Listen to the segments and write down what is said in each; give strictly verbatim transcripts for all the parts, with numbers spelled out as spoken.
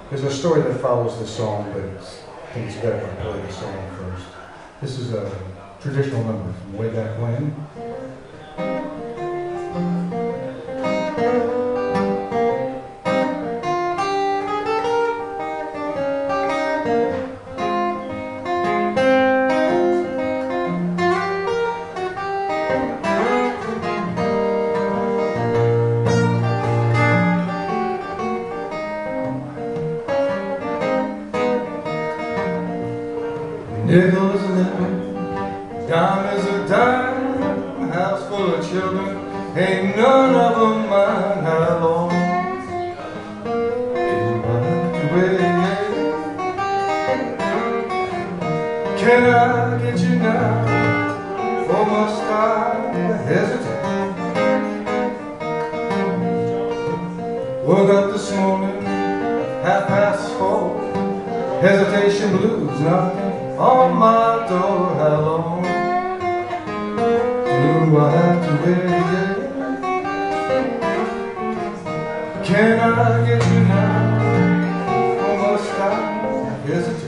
There's a story that follows this song, but it's, I think it's better if I play the song first. This is a traditional number from way back when. Nickel is a nickel, dime is a dime, a house full of children, ain't none of them mine. How long do I have to wait? Can I get you now, or must I hesitate? Woke up this morning, half past four, hesitation blues knocking on my door. How long do I have to wait? Can I get you now, or must I hesitate?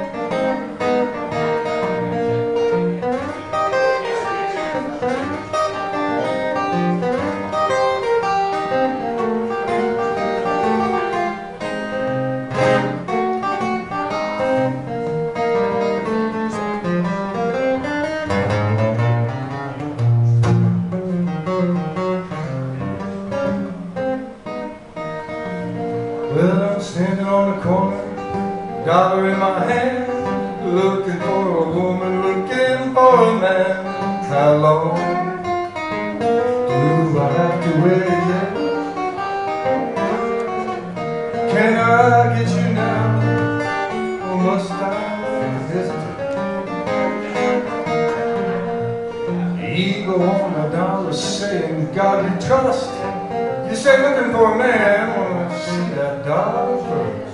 Well, I'm standing on the corner, dollar in my hand, looking for a woman, looking for a man. How long do I have to wait? Can I get you now, or must I hesitate? Ego on a dollar saying God we trust. You say looking for a man, well, let's see that dollar first.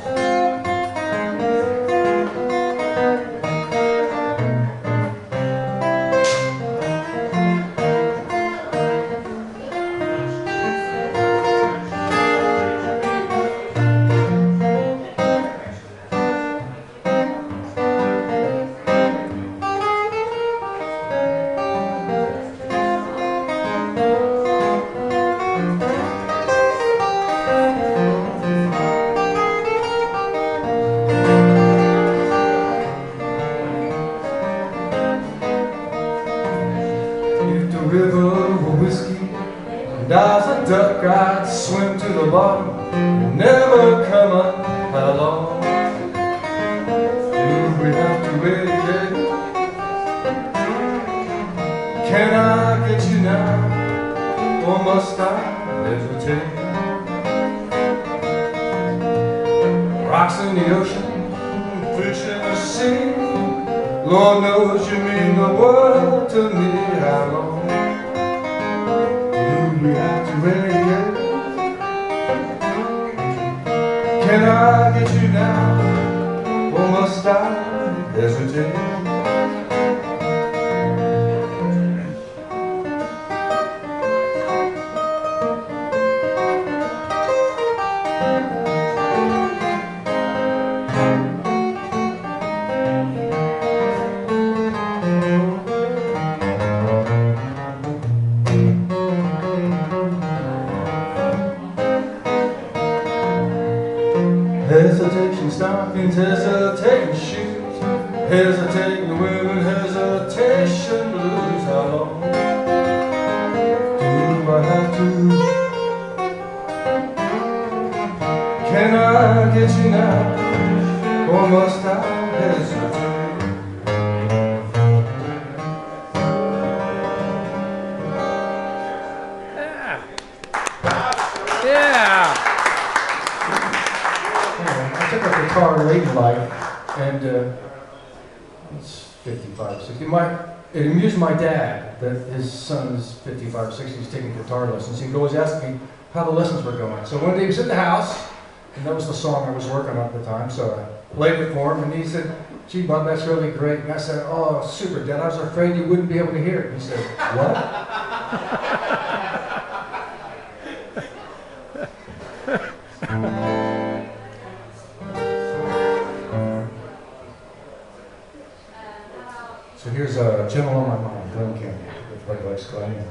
River of whiskey, and as a duck I'd swim to the bottom and never come up. How long do we have to wait? Can I get you now, or must I hesitate? Rocks in the ocean, fish in the sea, Lord knows you mean the world to me. How long do we have to wait? Can I get you now, or must I hesitate? Hesitation stockings, hesitating shoes, hesitating women, hesitation blues. How long do I have to? Can I get you now, or must I hesitate? Yeah. Yeah. I took a guitar late in life, and uh, it's fifty-five, sixty. My, it amused my dad that his son is fifty-five, sixty, he's taking guitar lessons. He'd always ask me how the lessons were going. So one day he was in the house, and that was the song I was working on at the time, so I played it for him, and he said, "Gee, Bud, that's really great." And I said, "Oh, super, Dad, I was afraid you wouldn't be able to hear it." He said, "What?" Here's a Gentle on My Mind, Glen Campbell. Everybody likes Glen.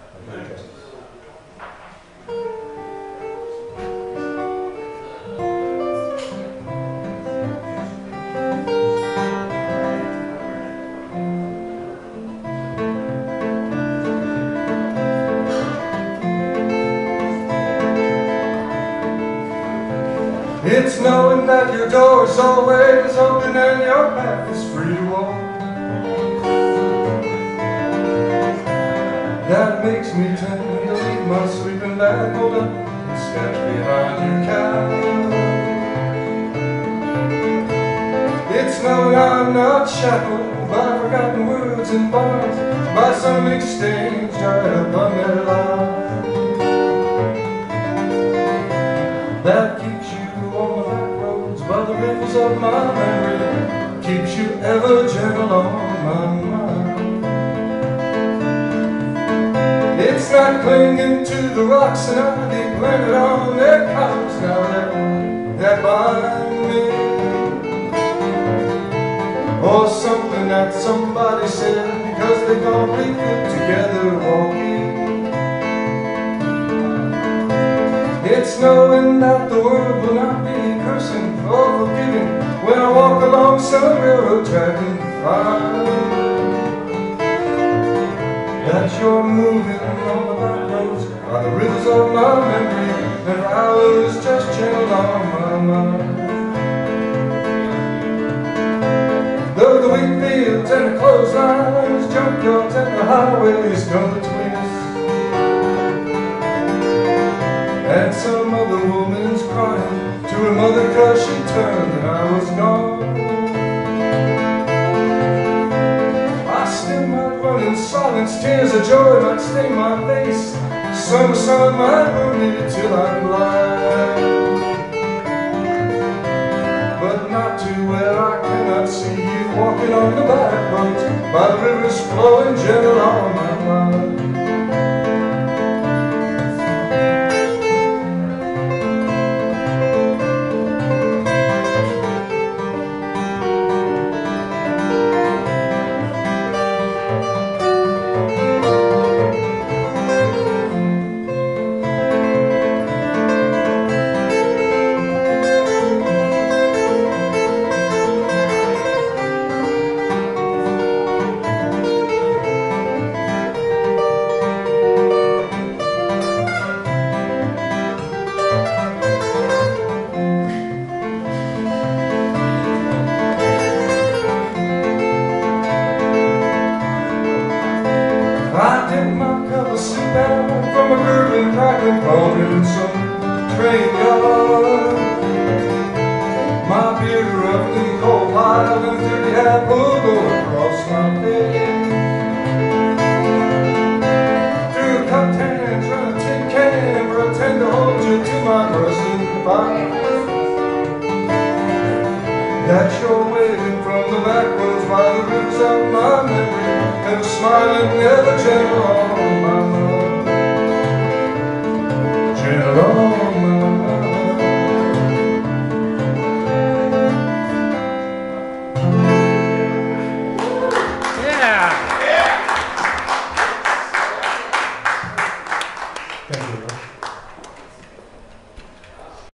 It's knowing that your door is always open and your path is free to walk that makes me tend to leave my sleeping bag hold up and step behind your couch. It's knowing I'm not shackled by forgotten words and bonds, by some exchange dried up under life that keeps you on the back roads by the rivers of my memory, keeps you ever gentle on my mind. It's not clinging to the rocks and ivy planted on their columns now that, that bind me, or something that somebody said because they thought we could together walking. It's knowing that the world will not be cursing or forgiving when I walk along some railroad track and find that you're moving on the back roads by the rivers of my memory, and I was just gentle on my mind. Though the wheat fields and the clotheslines, junkyards and the highways come between us, and some other woman's crying to her mother cause she turned and I was gone, I still might run in silence, tears of joy might stain my face, summer sun might burn me till I'm blind, but not to where I cannot see you walking on the back roads by the rivers flowing gentle on my mind. I dip my cup of soup out from a gurgling, crackling cauldron in some train yard. My beer roughed and cold piled and dirty hat pulled across my face. Through a cupped hands run a tin can for a tend to hold you to my rusting fire that you're waiting from the back roads by the rivers of my memory, ever smiling, ever gentle on my mind, gentle on